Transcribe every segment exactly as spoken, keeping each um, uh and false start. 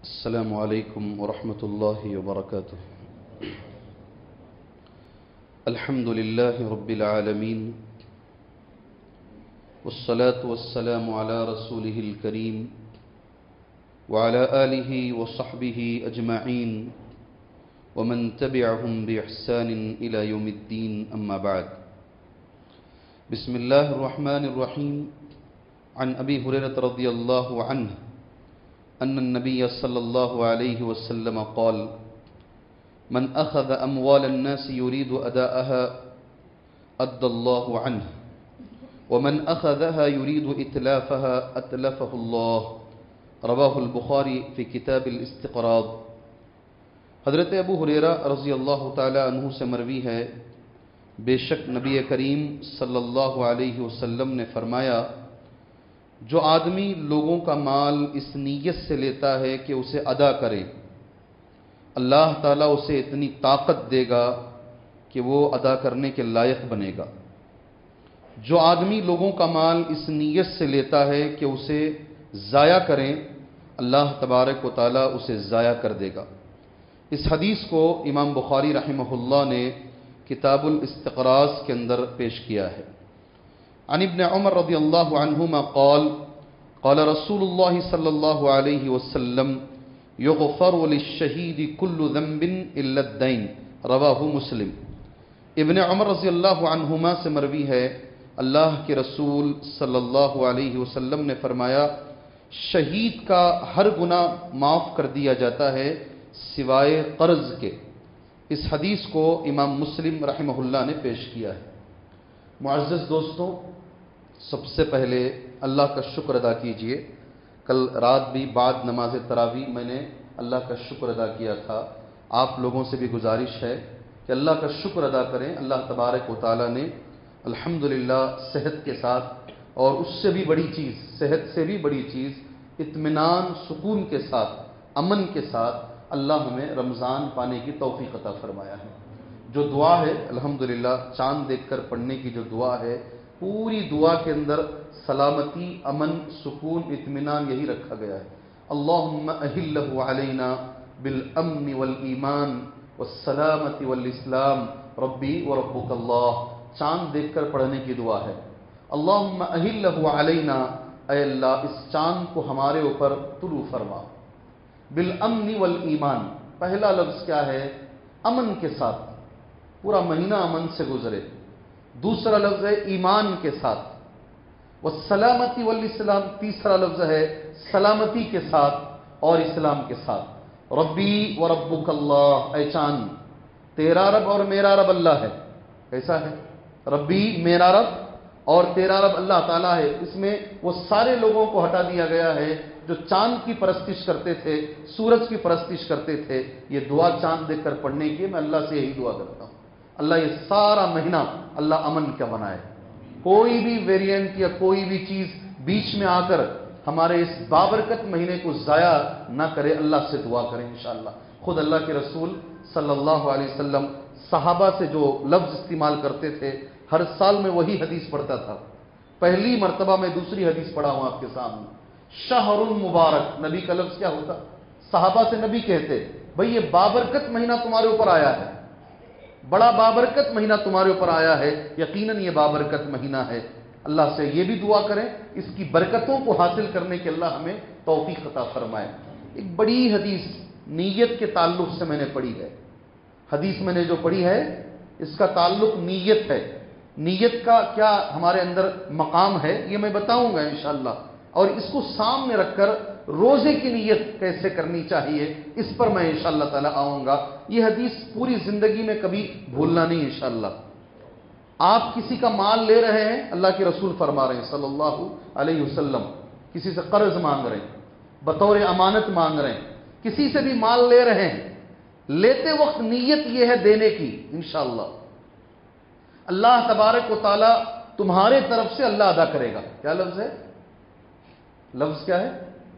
السلام علیکم ورحمۃ اللہ وبرکاتہ۔ الحمد للہ رب العالمین والصلاة والسلام علی رسولہ الکریم وعلی آلہ وصحبہ اجمعین ومن تبعہم بإحسان الی یوم الدین، اما بعد۔ بسم اللہ الرحمن الرحیم۔ عن ابی ہریرہ رضی اللہ عنہ أن النبي صلى الله عليه وسلم قال: من أخذ أموال الناس يريد أداءها أدى الله عنه، ومن أخذها يريد إتلافها أتلفه الله۔ رواه البخاری في کتاب الاستقراض۔ حضرت ابو ہریرہ رضی اللہ تعالی عنہ سے مروی ہے، بے شک نبی کریم صلی اللہ علیہ وسلم نے فرمایا، جو آدمی لوگوں کا مال اس نیت سے لیتا ہے کہ اسے ادا کرے، اللہ تعالیٰ اسے اتنی طاقت دے گا کہ وہ ادا کرنے کے لائق بنے گا۔ جو آدمی لوگوں کا مال اس نیت سے لیتا ہے کہ اسے ضائع کریں، اللہ تبارک و تعالیٰ اسے ضائع کر دے گا۔ اس حدیث کو امام بخاری رحمہ اللہ نے کتاب الاستقراض کے اندر پیش کیا ہے۔ عن ابن عمر رضی اللہ عنہما قال قال رسول اللہ صلی اللہ علیہ وسلم یغفر للشہید کل ذنب الا الدین۔ رواہ مسلم۔ ابن عمر رضی اللہ عنہما سے مروی ہے، اللہ کے رسول صلی اللہ علیہ وسلم نے فرمایا، شہید کا ہر گناہ معاف کر دیا جاتا ہے سوائے قرض کے۔ اس حدیث کو امام مسلم رحمہ اللہ نے پیش کیا ہے۔ معزز دوستوں، سب سے پہلے اللہ کا شکر ادا کیجئے۔ کل رات بھی بعد نماز تراویح میں نے اللہ کا شکر ادا کیا تھا۔ آپ لوگوں سے بھی گزارش ہے کہ اللہ کا شکر ادا کریں۔ اللہ تبارک و تعالیٰ نے الحمدللہ صحت کے ساتھ، اور اس سے بھی بڑی چیز، صحت سے بھی بڑی چیز، اطمینان سکون کے ساتھ، امن کے ساتھ اللہ ہمیں رمضان پانے کی توفیق عطا فرمایا ہے۔ جو دعا ہے الحمدللہ چاند دیکھ کر پڑھنے کی جو دعا ہے، پوری دعا کے اندر سلامتی، امن، سکون، اطمینان یہی رکھا گیا ہے۔ اللہم اہلہ علینا بالامن والایمان والسلامت والاسلام ربی وربک اللہ۔ چاند دیکھ کر پڑھنے کی دعا ہے۔ اللہم اہلہ علینا، اے اللہ اس چاند کو ہمارے اوپر طلوع فرما۔ بالامن والایمان، پہلا لفظ کیا ہے؟ امن کے ساتھ، پورا مہینہ امن سے گزرے۔ دوسرا لفظ ہے ایمان کے ساتھ۔ والسلامتی والاسلام، تیسرا لفظ ہے سلامتی کے ساتھ اور اسلام کے ساتھ۔ ربی وربک اللہ، اے چاند تیرا رب اور میرا رب اللہ ہے۔ کیسا ہے؟ ربی میرا رب اور تیرا رب اللہ تعالیٰ ہے۔ اس میں وہ سارے لوگوں کو ہٹا دیا گیا ہے جو چاند کی پرستش کرتے تھے، سورج کی پرستش کرتے تھے۔ یہ دعا چاند دیکھ کر پڑھنے کی میں اللہ سے یہی دعا کرتا ہوں، اللہ یہ سارا مہینہ اللہ امن کا بنائے۔ کوئی بھی ویریئنٹ یا کوئی بھی چیز بیچ میں آ کر ہمارے اس بابرکت مہینے کو ضائع نہ کرے، اللہ سے دعا کریں انشاءاللہ۔ خود اللہ کے رسول صلی اللہ علیہ وسلم صحابہ سے جو لفظ استعمال کرتے تھے، ہر سال میں وہی حدیث پڑھتا تھا۔ پہلی مرتبہ میں دوسری حدیث پڑھا ہوں آپ کے سامنے۔ شہر مبارک، نبی کا لفظ کیا ہوتا؟ صحابہ سے نبی کہتے، بھئی یہ بابرکت مہینہ تمہارے اوپر آیا ہے، بڑا بابرکت مہینہ تمہارے اوپر آیا ہے، یقیناً یہ بابرکت مہینہ ہے۔ اللہ سے یہ بھی دعا کریں اس کی برکتوں کو حاصل کرنے کے اللہ ہمیں توفیق عطا فرمائے۔ ایک بڑی حدیث نیت کے تعلق سے میں نے پڑھی ہے۔ حدیث میں نے جو پڑھی ہے اس کا تعلق نیت ہے۔ نیت کا کیا ہمارے اندر مقام ہے یہ میں بتاؤں گا انشاءاللہ، اور اس کو سامنے رکھ کر روزے کی نیت کیسے کرنی چاہیے اس پر میں انشاءاللہ تعالی آؤں گا۔ یہ حدیث پوری زندگی میں کبھی بھولنا نہیں انشاءاللہ۔ آپ کسی کا مال لے رہے ہیں، اللہ کے رسول فرما رہے ہیں صلی اللہ علیہ وسلم، کسی سے قرض مانگ رہے ہیں، بطور امانت مانگ رہے ہیں، کسی سے بھی مال لے رہے ہیں، لیتے وقت نیت یہ ہے دینے کی، انشاءاللہ اللہ تبارک و تعالی تمہارے طرف سے اللہ ادا کرے گا۔ کیا لفظ ہے؟ لفظ کیا ہے؟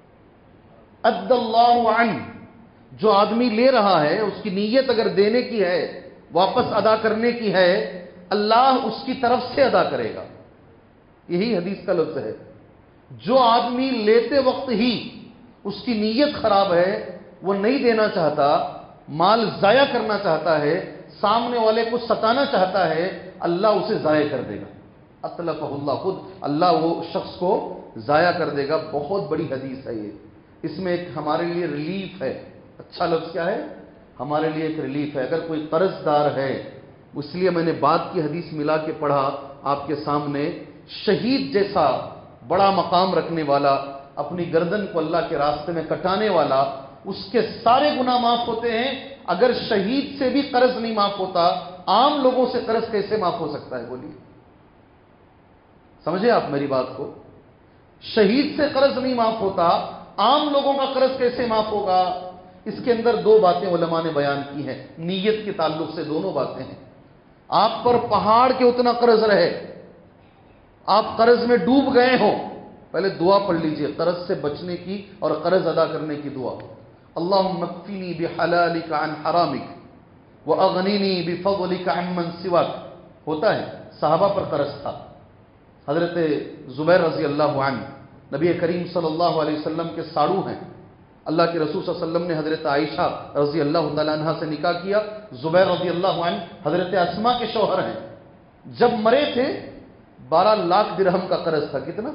اد اللہ عنہ۔ جو آدمی لے رہا ہے اس کی نیت اگر دینے کی ہے، واپس ادا کرنے کی ہے، اللہ اس کی طرف سے ادا کرے گا۔ یہی حدیث کا لفظ ہے۔ جو آدمی لیتے وقت ہی اس کی نیت خراب ہے وہ نہیں دینا چاہتا، مال ضائع کرنا چاہتا ہے، سامنے والے کو ستانا چاہتا ہے، اللہ اسے ضائع کر دے گا. اطلقہ اللہ، خود اللہ وہ شخص کو ضائع کر دے گا. بہت بڑی حدیث ہے یہ. اس میں ایک ہمارے لیے ریلیف ہے. اچھا لفظ کیا ہے؟ ہمارے لیے ایک ریلیف ہے. اگر کوئی قرض دار ہے، اس لیے میں نے بعد کی حدیث ملا کے پڑھا آپ کے سامنے، شہید جیسا بڑا مقام رکھنے والا، اپنی گردن کو اللہ کے راستے میں کٹانے والا، اس کے سارے گناہ معاف ہوتے ہیں. اگر شہید سے بھی قرض نہیں معاف ہوتا، عام لوگوں سے قرض کیسے معاف ہو سکتا ہے؟ بولیے، سمجھے آپ میری بات کو؟ شہید سے قرض نہیں معاف ہوتا، عام لوگوں کا قرض کیسے معاف ہوگا؟ اس کے اندر دو باتیں علماء نے بیان کی ہیں، نیت کے تعلق سے دونوں باتیں ہیں. آپ پر پہاڑ کے اتنا قرض رہے، آپ قرض میں ڈوب گئے ہوں، پہلے دعا پڑھ لیجئے قرض سے بچنے کی اور قرض ادا کرنے کی دعا. اللہم اکفنی بحلالک عن حرامک واغنینی بفضلک عمن سواک. ہوتا ہے، صحابہ پر قرض تھا. حضرت زبیر رضی اللہ عنہ نبی کریم صلی اللہ علیہ وسلم کے ساڑو ہیں. اللہ کے رسول صلی اللہ علیہ وسلم نے حضرت عائشہ رضی اللہ تعالیٰ عنہ سے نکاح کیا. زبیر رضی اللہ عنہ حضرت اسماء کے شوہر ہیں. جب مرے تھے بارہ لاکھ درہم کا قرض تھا. کتنا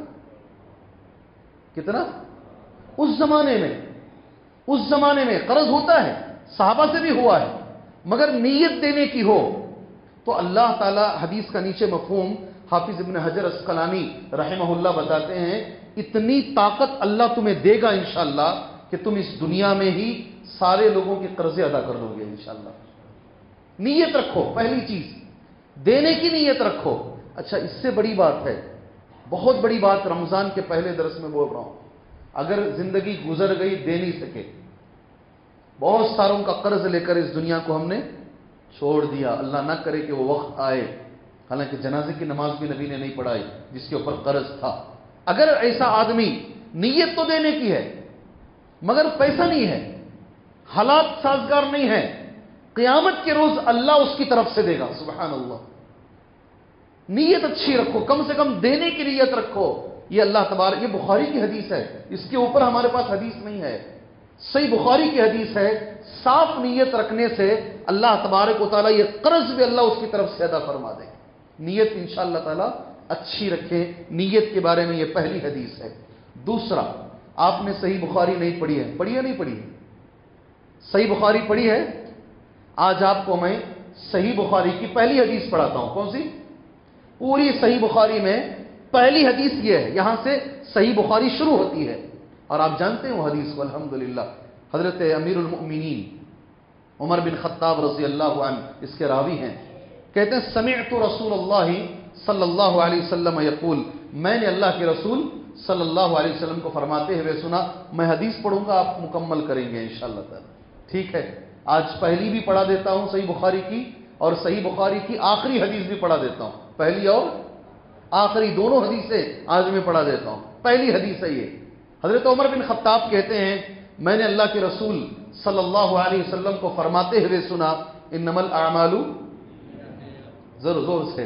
کتنا اس زمانے میں اس زمانے میں قرض ہوتا ہے، صحابہ سے بھی ہوا ہے، مگر نیت دینے کی ہو تو اللہ تعالیٰ، حدیث کا نیچے مفہوم حافظ ابن حجر اسقلانی رحمہ اللہ بتاتے ہیں، اتنی طاقت اللہ تمہیں دے گا انشاءاللہ کہ تم اس دنیا میں ہی سارے لوگوں کے قرضے ادا کر لو گے انشاءاللہ. نیت رکھو، پہلی چیز دینے کی نیت رکھو. اچھا، اس سے بڑی بات ہے، بہت بڑی بات رمضان کے پہلے درس میں بول رہا ہوں. اگر زندگی گزر گئی، دے نہیں سکے، بہت ساروں کا قرض لے کر اس دنیا کو ہم نے چھوڑ دیا، اللہ نہ کرے کہ وہ وقت آئے، حالانکہ جنازے کی نماز بھی نبی نے نہیں پڑھائی جس کے اوپر قرض تھا. اگر ایسا آدمی، نیت تو دینے کی ہے مگر پیسہ نہیں ہے، حالات سازگار نہیں ہے، قیامت کے روز اللہ اس کی طرف سے دے گا. سبحان اللہ. نیت اچھی رکھو، کم سے کم دینے کی نیت رکھو. یہ اللہ تبارک، یہ بخاری کی حدیث ہے، اس کے اوپر ہمارے پاس حدیث نہیں ہے، صحیح بخاری کی حدیث ہے. صاف نیت رکھنے سے اللہ تبارک و تعالیٰ یہ قرض بھی اللہ اس کی طرف سے ادا فرما دے. نیت انشاءاللہ تعالیٰ اچھی رکھیں. نیت کے بارے میں یہ پہلی حدیث ہے. دوسرا، آپ نے صحیح بخاری نہیں پڑھی ہے، پڑھی ہے نہیں پڑھی ہے؟ صحیح بخاری پڑھی ہے؟ آج آپ کو میں صحیح بخاری کی پہلی حدیث پڑھاتا ہوں. کون سی؟ پوری صحیح بخاری میں پہلی حدیث یہ ہے، یہاں سے صحیح بخاری شروع ہوتی ہے. اور آپ جانتے ہیں وہ حدیث کو الحمدللہ. حضرت امیر المؤمنین عمر بن خطاب رضی اللہ عنہ اس کے راوی ہیں. کہتے ہیں سمعت رسول اللہ صلی اللہ علیہ وسلم یقول، میں نے اللہ کے رسول صلی اللہ علیہ وسلم کو فرماتے ہوئے سنا. میں حدیث پڑھوں گا، آپ مکمل کریں گے انشاءاللہ تعالی. ٹھیک ہے، آج پہلی بھی پڑھا دیتا ہوں صحیح بخاری کی، اور صحیح بخاری کی آخری حدیث بھی پڑھا دیتا ہوں. پہلی اور آخری دونوں حدیثیں آج میں پڑھا دیتا ہوں. پہلی حدیث ہے یہ. حضرت عمر بن خطاب کہتے ہیں میں نے اللہ کے رسول صلی اللہ علیہ وسلم کو فرماتے ہوئے سنا، انما الاعمال، زور زور سے،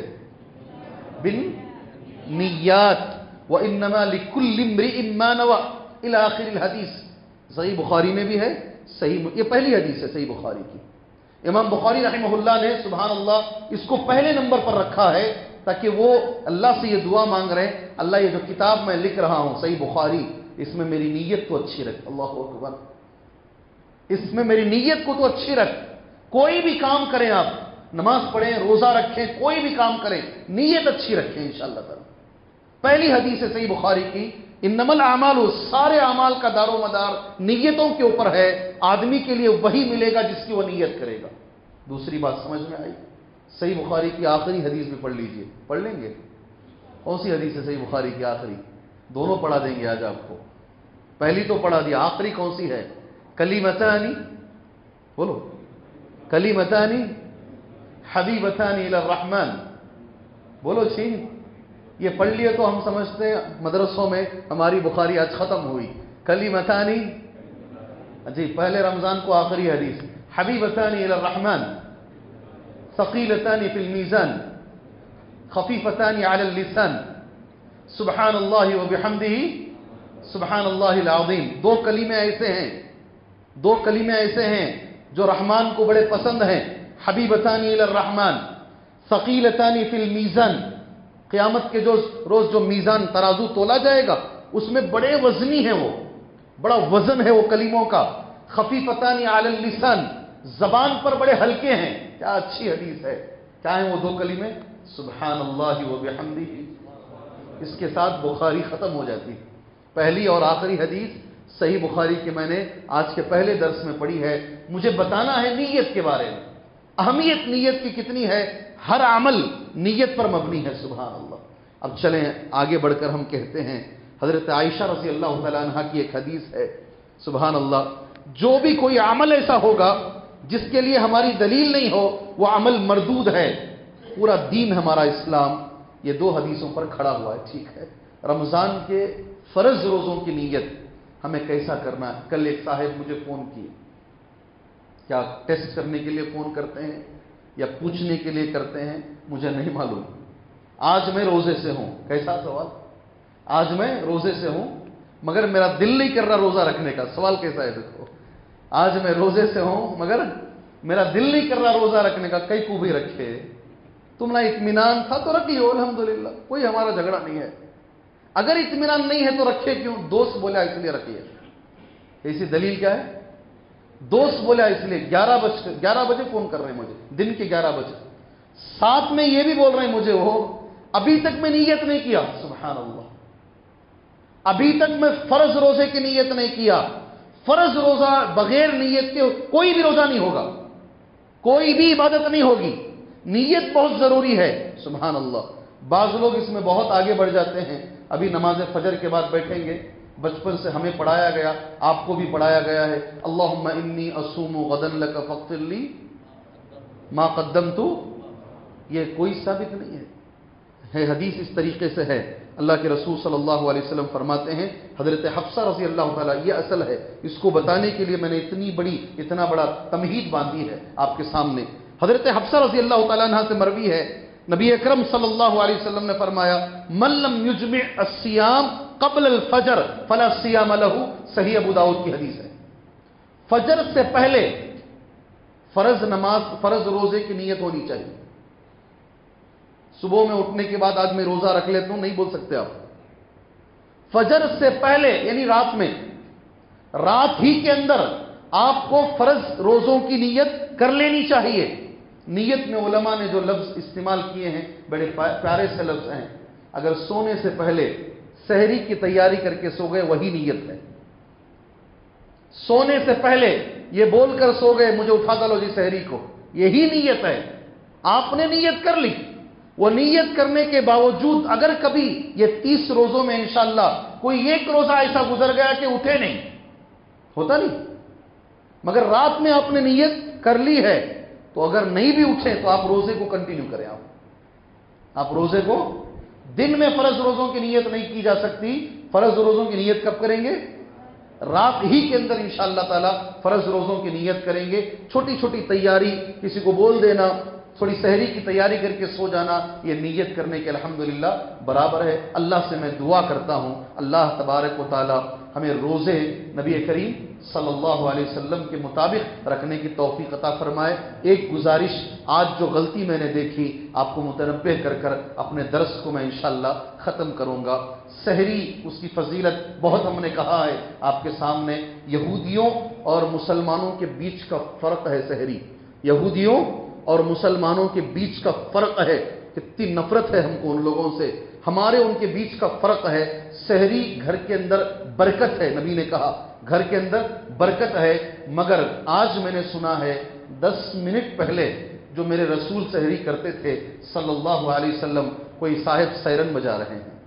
بالنیات وانما لکل امرئ ما نوى الى آخر الحدیث. صحیح بخاری میں بھی ہے، صحیح، یہ پہلی حدیث ہے صحیح بخاری کی. امام بخاری رحمہ اللہ نے سبحان اللہ اس کو پہلے نمبر پر رکھا ہے تاکہ وہ اللہ سے یہ دعا مانگ رہے ہیں، اللہ یہ جو کتاب میں لکھ رہا ہوں صحیح بخاری، اس میں میری نیت کو اچھی رکھ. اللہ اکبر. اس میں میری نیت کو تو اچھی رکھ. کوئی بھی کام کریں، آپ نماز پڑھیں، روزہ رکھیں، کوئی بھی کام کریں، نیت اچھی رکھیں انشاءاللہ تعالی. پہلی حدیث ہے صحیح بخاری کی، انما الاعمال، سارے اعمال کا دار و مدار نیتوں کے اوپر ہے. آدمی کے لیے وہی ملے گا جس کی وہ نیت کرے گا. دوسری بات سمجھ میں آئی؟ صحیح بخاری کی آخری حدیث بھی پڑھ لیجئے. پڑھ لیں گے؟ کون سی حدیث ہے صحیح بخاری کی آخری؟ دونوں پڑھا دیں گے آج آپ کو. پہلی تو پڑھا دیا، آخری کون سی ہے؟ کلیمتانی، بولو، کلیمتانی حبیبتانی الی الرحمن. بولو چھین. یہ پڑھ لیے تو ہم سمجھتے ہیں مدرسوں میں ہماری بخاری آج ختم ہوئی. کلیمتانی، جی پہلے رمضان کو آخری حدیث، حبیبتانی الی الرحمن ثقیلتانی فی المیزان خفیفتانی علی اللسان سبحان اللہ وبحمدہ سبحان اللہ العظیم. دو کلمے ایسے ہیں دو کلمے ایسے ہیں جو رحمان کو بڑے پسند ہیں، حبیبتانی الی الرحمن ثقیلتانی فی المیزان، قیامت کے جو روز جو میزان ترازو تولا جائے گا اس میں بڑے وزنی ہیں، وہ بڑا وزن ہے وہ کلموں کا، خفیفتانی علی اللسان، زبان پر بڑے ہلکے ہیں۔ کیا اچھی حدیث ہے، کیا ہیں وہ دو کلمے؟ سبحان اللہ و بحمدہ۔ اس کے ساتھ بخاری ختم ہو جاتی ہے۔ پہلی اور آخری حدیث صحیح بخاری کے میں نے آج کے پہلے درس میں پڑھی ہے۔ مجھے بتانا ہے نیت کے بارے میں، اہمیت نیت کی کتنی ہے، ہر عمل نیت پر مبنی ہے، سبحان اللہ۔ اب چلیں آگے بڑھ کر ہم کہتے ہیں، حضرت عائشہ رضی اللہ تعالیٰ عنہ کی ایک حدیث ہے، سبحان اللہ، جو بھی کوئی عمل ایسا ہوگا جس کے لیے ہماری دلیل نہیں ہو وہ عمل مردود ہے۔ پورا دین ہمارا اسلام یہ دو حدیثوں پر کھڑا ہوا ہے، ٹھیک ہے۔ رمضان کے فرض روزوں کی نیت ہمیں کیسا کرنا ہے؟ کل ایک صاحب مجھے فون کیے، کیا ٹیسٹ کرنے کے لیے فون کرتے ہیں یا پوچھنے کے لیے کرتے ہیں مجھے نہیں معلوم۔ آج میں روزے سے ہوں، کیسا سوال؟ آج میں روزے سے ہوں مگر میرا دل نہیں کر رہا روزہ رکھنے کا، سوال کیسا ہے دیکھو۔ آج میں روزے سے ہوں مگر میرا دل نہیں کر رہا روزہ رکھنے کا، کئی کو بھی رکھے، تم نہ اطمینان تھا تو رکھ لیو، الحمدللہ، کوئی ہمارا جھگڑا نہیں ہے۔ اگر اطمینان نہیں ہے تو رکھے کیوں؟ دوست بولا اس لیے رکھیے۔ ایسی دلیل کیا ہے؟ دوست بولا اس لیے، گیارہ بج گیارہ بجے فون کر رہے ہیں مجھے، دن کے گیارہ بجے، ساتھ میں یہ بھی بول رہے ہیں مجھے وہ ابھی تک میں نیت نہیں کیا، سبحان اللہ، ابھی تک میں فرض روزے کی نیت نہیں کیا۔ فرض روزہ بغیر نیت کے کوئی بھی روزہ نہیں ہوگا، کوئی بھی عبادت نہیں ہوگی، نیت بہت ضروری ہے، سبحان اللہ۔ بعض لوگ اس میں بہت آگے بڑھ جاتے ہیں۔ ابھی نماز فجر کے بعد بیٹھیں گے، بچپن سے ہمیں پڑھایا گیا، آپ کو بھی پڑھایا گیا ہے، اللہم انی اصوم غدا لک فاغفر لی ما قدمت، یہ کوئی ثابت نہیں ہے، ہے حدیث اس طریقے سے ہے۔ اللہ کے رسول صلی اللہ علیہ وسلم فرماتے ہیں، حضرت حفصہ رضی اللہ تعالیٰ، یہ اصل ہے، اس کو بتانے کے لیے میں نے اتنی بڑی اتنا بڑا تمہید باندھی ہے آپ کے سامنے۔ حضرت حفصہ رضی اللہ تعالیٰ عنہ سے مروی ہے، نبی اکرم صلی اللہ علیہ وسلم نے فرمایا، من لم یجمع الصیام قبل الفجر فلا صیام لہ، صحیح ابو داؤد کی حدیث ہے۔ فجر سے پہلے فرض نماز فرض روزے کی نیت ہونی چاہیے۔ صبح میں اٹھنے کے بعد آج میں روزہ رکھ لیتا ہوں، نہیں بول سکتے آپ۔ فجر سے پہلے یعنی رات میں، رات ہی کے اندر آپ کو فرض روزوں کی نیت کر لینی چاہیے۔ نیت میں علماء نے جو لفظ استعمال کیے ہیں بڑے پیارے سے لفظ ہیں، اگر سونے سے پہلے سحری کی تیاری کر کے سو گئے وہی نیت ہے۔ سونے سے پہلے یہ بول کر سو گئے مجھے اٹھا ڈالو جی سحری کو، یہی نیت ہے، آپ نے نیت کر لی۔ وہ نیت کرنے کے باوجود اگر کبھی یہ تیس روزوں میں انشاءاللہ کوئی ایک روزہ ایسا گزر گیا کہ اٹھے نہیں، ہوتا نہیں، مگر رات میں آپ نے نیت کر لی ہے تو اگر نہیں بھی اٹھے تو آپ روزے کو کنٹینیو کریں۔ آپ آپ روزے کو، دن میں فرض روزوں کی نیت نہیں کی جا سکتی، فرض روزوں کی نیت کب کریں گے؟ رات ہی کے اندر انشاءاللہ تعالی فرض روزوں کی نیت کریں گے۔ چھوٹی چھوٹی تیاری، کسی کو بول دینا، تھوڑی سحری کی تیاری کر کے سو جانا، یہ نیت کرنے کے الحمدللہ برابر ہے۔ اللہ سے میں دعا کرتا ہوں اللہ تبارک و تعالی ہمیں روزے نبی کریم صلی اللہ علیہ وسلم کے مطابق رکھنے کی توفیق عطا فرمائے۔ ایک گزارش، آج جو غلطی میں نے دیکھی آپ کو متنبہ کر کر اپنے درس کو میں انشاءاللہ ختم کروں گا۔ سحری، اس کی فضیلت بہت ہم نے کہا ہے آپ کے سامنے۔ یہودیوں اور مسلمانوں کے بیچ کا فرق ہے سحری، یہودیوں اور مسلمانوں کے بیچ کا فرق ہے، کتنی نفرت ہے ہم کو ان لوگوں سے، ہمارے ان کے بیچ کا فرق ہے۔ سحری گھر کے اندر برکت ہے، نبی نے کہا گھر کے اندر برکت ہے، مگر آج میں نے سنا ہے دس منٹ پہلے جو میرے رسول سحری کرتے تھے صلی اللہ علیہ وسلم، کوئی صاحب سیرن بجا رہے ہیں،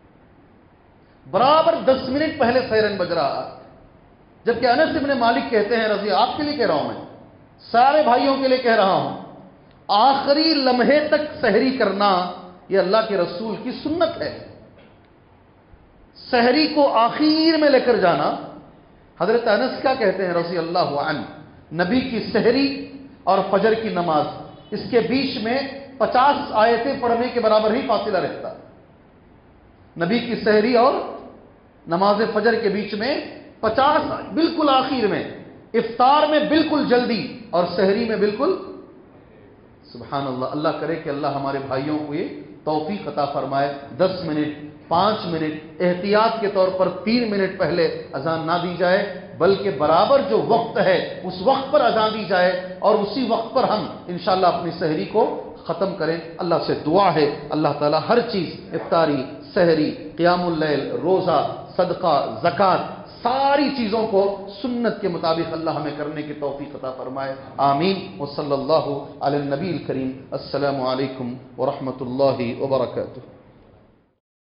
برابر دس منٹ پہلے سیرن بج رہا، جبکہ انس ابن مالک کہتے ہیں رضی، آپ کے لیے کہہ رہا ہوں، میں سارے بھائیوں کے لیے کہہ رہا ہوں، آخری لمحے تک سحری کرنا یہ اللہ کے رسول کی سنت ہے۔ سحری کو آخر میں لے کر جانا، حضرت انس کیا کہتے ہیں رضی اللہ عنہ، نبی کی سحری اور فجر کی نماز، اس کے بیچ میں پچاس آیتیں پڑھنے کے برابر ہی فاصلہ رہتا۔ نبی کی سحری اور نماز فجر کے بیچ میں پچاس، بالکل آخر میں افطار میں بالکل جلدی اور سحری میں بالکل، سبحان اللہ. اللہ کرے کہ اللہ ہمارے بھائیوں کو یہ توفیق عطا فرمائے. دس منٹ، پانچ منٹ، احتیاط کے طور پر تین منٹ پہلے اذان نہ دی جائے، بلکہ برابر جو وقت ہے اس وقت پر اذان دی جائے اور اسی وقت پر ہم انشاءاللہ اپنی سحری کو ختم کریں. اللہ سے دعا ہے اللہ تعالی ہر چیز، افطاری، سحری، قیام اللیل، روزہ، صدقہ، زکوٰۃ، ساری چیزوں کو سنت کے مطابق اللہ ہمیں کرنے کی توفیق عطا فرمائے. آمین. وصلی اللہ علی النبی الکریم. السلام علیکم ورحمۃ اللہ وبرکاتہ.